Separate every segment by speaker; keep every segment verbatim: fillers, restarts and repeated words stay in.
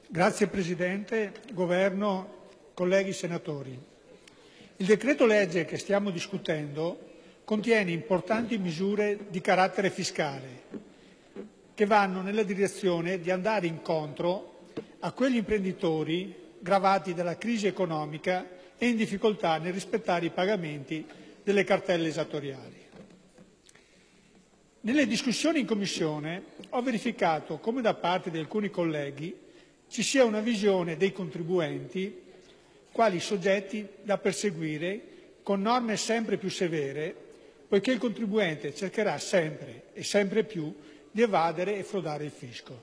Speaker 1: Grazie Presidente, Governo, colleghi senatori. Il decreto legge che stiamo discutendo contiene importanti misure di carattere fiscale che vanno nella direzione di andare incontro a quegli imprenditori gravati dalla crisi economica e in difficoltà nel rispettare i pagamenti delle cartelle esattoriali. Nelle discussioni in Commissione ho verificato come da parte di alcuni colleghi ci sia una visione dei contribuenti quali soggetti da perseguire con norme sempre più severe, poiché il contribuente cercherà sempre e sempre più di evadere e frodare il fisco.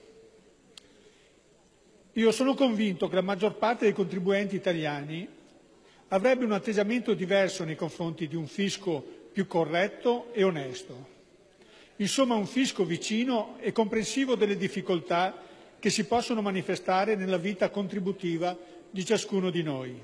Speaker 1: Io sono convinto che la maggior parte dei contribuenti italiani avrebbe un atteggiamento diverso nei confronti di un fisco più corretto e onesto. Insomma, un fisco vicino e comprensivo delle difficoltà che si possono manifestare nella vita contributiva di ciascuno di noi.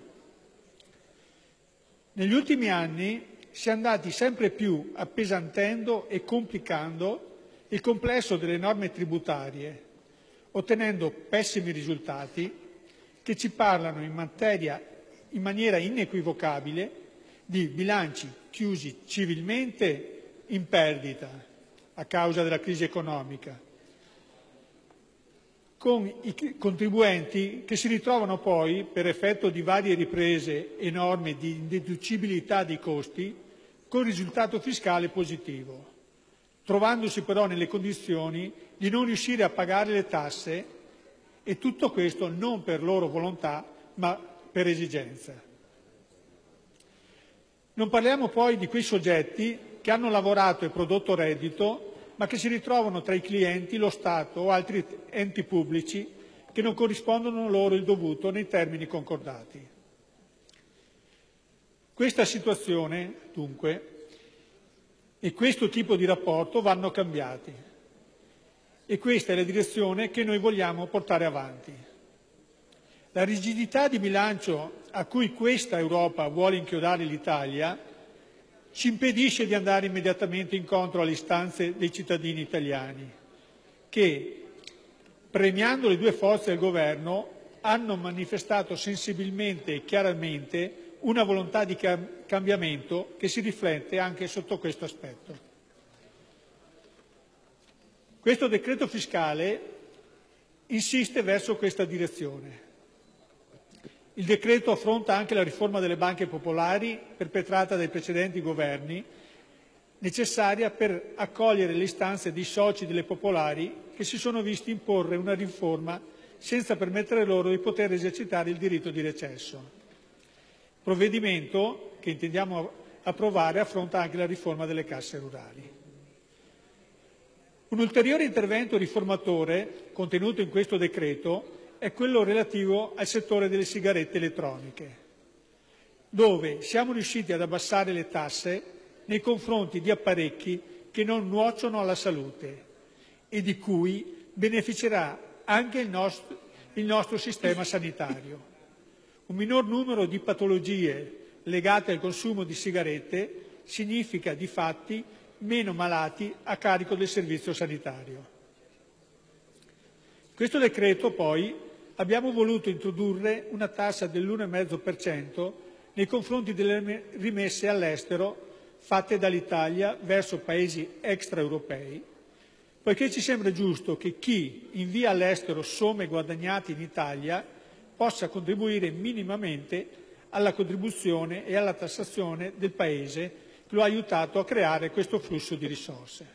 Speaker 1: Negli ultimi anni si è andati sempre più appesantendo e complicando il complesso delle norme tributarie, ottenendo pessimi risultati che ci parlano in, materia, in maniera inequivocabile di bilanci chiusi civilmente in perdita a causa della crisi economica, con i contribuenti che si ritrovano poi, per effetto di varie riprese e norme di deducibilità dei costi, con risultato fiscale positivo, trovandosi però nelle condizioni di non riuscire a pagare le tasse, e tutto questo non per loro volontà ma per esigenza. Non parliamo poi di quei soggetti che hanno lavorato e prodotto reddito ma che si ritrovano tra i clienti lo Stato o altri enti pubblici che non corrispondono loro il dovuto nei termini concordati. Questa situazione, dunque, e questo tipo di rapporto vanno cambiati, e questa è la direzione che noi vogliamo portare avanti. La rigidità di bilancio a cui questa Europa vuole inchiodare l'Italia ci impedisce di andare immediatamente incontro alle istanze dei cittadini italiani che, premiando le due forze del Governo, hanno manifestato sensibilmente e chiaramente una volontà di cambiamento che si riflette anche sotto questo aspetto. Questo decreto fiscale insiste verso questa direzione. Il decreto affronta anche la riforma delle banche popolari perpetrata dai precedenti governi, necessaria per accogliere le istanze dei soci delle popolari che si sono visti imporre una riforma senza permettere loro di poter esercitare il diritto di recesso. Il provvedimento che intendiamo approvare affronta anche la riforma delle casse rurali. Un ulteriore intervento riformatore contenuto in questo decreto è quello relativo al settore delle sigarette elettroniche, dove siamo riusciti ad abbassare le tasse nei confronti di apparecchi che non nuociono alla salute e di cui beneficerà anche il nostro, il nostro sistema sanitario. Un minor numero di patologie legate al consumo di sigarette significa di fatti meno malati a carico del servizio sanitario. Questo decreto poi abbiamo voluto introdurre una tassa dell'uno virgola cinque per cento nei confronti delle rimesse all'estero fatte dall'Italia verso paesi extraeuropei, poiché ci sembra giusto che chi invia all'estero somme guadagnate in Italia possa contribuire minimamente alla contribuzione e alla tassazione del Paese che lo ha aiutato a creare questo flusso di risorse.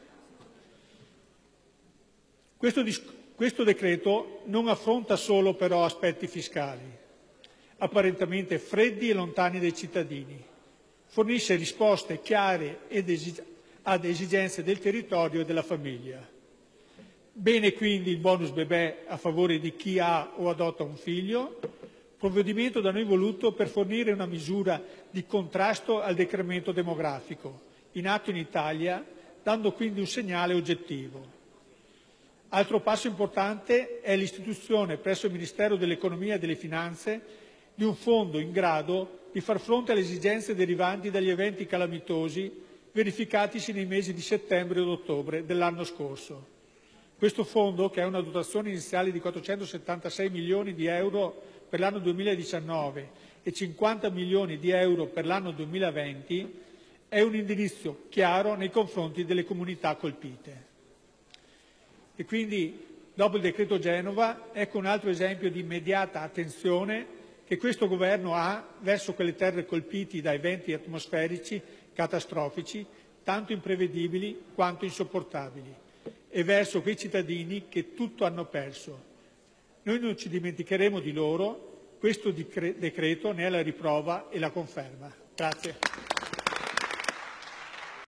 Speaker 1: Questo discorso Questo decreto non affronta solo però aspetti fiscali, apparentemente freddi e lontani dai cittadini, fornisce risposte chiare ed esig- ad esigenze del territorio e della famiglia. Bene quindi il bonus bebè a favore di chi ha o adotta un figlio, provvedimento da noi voluto per fornire una misura di contrasto al decremento demografico in atto in Italia, dando quindi un segnale oggettivo. Altro passo importante è l'istituzione presso il Ministero dell'Economia e delle Finanze di un fondo in grado di far fronte alle esigenze derivanti dagli eventi calamitosi verificatisi nei mesi di settembre ed ottobre dell'anno scorso, Questo fondo, che ha una dotazione iniziale di quattrocentosettantasei milioni di euro per l'anno duemiladiciannove e cinquanta milioni di euro per l'anno duemilaventi, è un indirizzo chiaro nei confronti delle comunità colpite. E quindi, dopo il decreto Genova, ecco un altro esempio di immediata attenzione che questo Governo ha verso quelle terre colpite da eventi atmosferici catastrofici, tanto imprevedibili quanto insopportabili, e verso quei cittadini che tutto hanno perso. Noi non ci dimenticheremo di loro, questo decreto ne è la riprova e la conferma. Grazie.